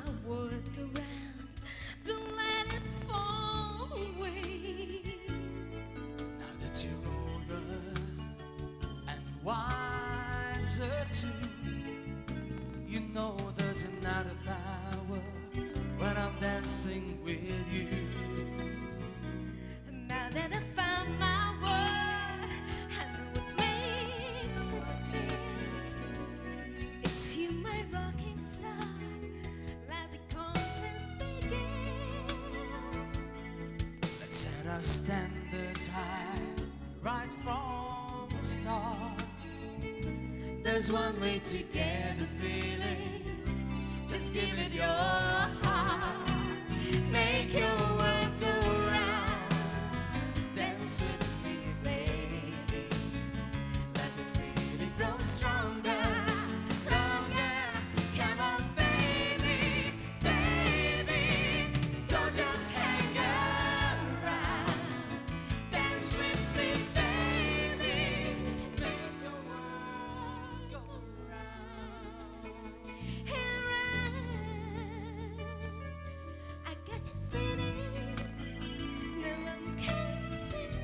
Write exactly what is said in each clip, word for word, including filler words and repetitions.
world go round. Don't let it fall away. Now that you're older and wiser too, you know there's another power when I'm dancing with you. Now that I found my word, I know what makes it spin. It's you, my rocking star. Let the contest begin. Let's set our standards high right from the start. There's one way to get the feeling. Just give it your heart. Make your world go round. Dance with me, baby. Let the feeling grow stronger, longer. Come on, baby, baby. Don't just hang around. Dance with me, baby. Make your world go round. I got you spinning. No one can sing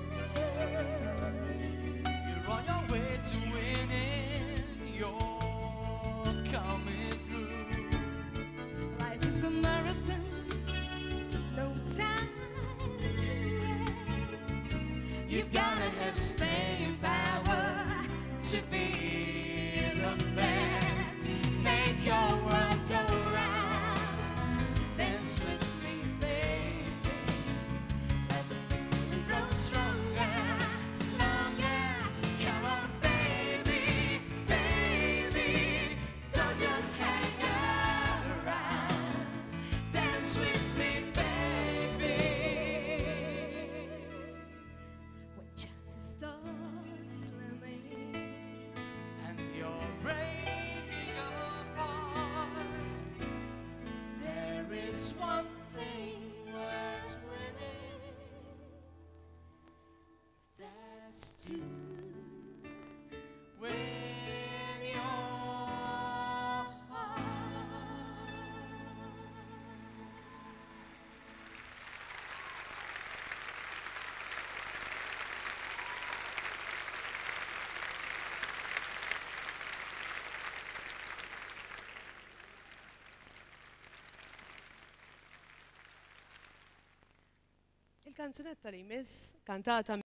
You're on your way to winning. You're coming through. Life is a marathon, no time to rest. You've gotta have staying power to be the best. Make your world go round. Dance with me, baby. Let the feeling grow stronger, longer. Come on, baby, baby. Don't just hang around. Dance with me, baby. When chances start slamming, And you're breaking apart. There is one thing worth winning. That's to win your heart. Il-kanzunetta li jmiss kantata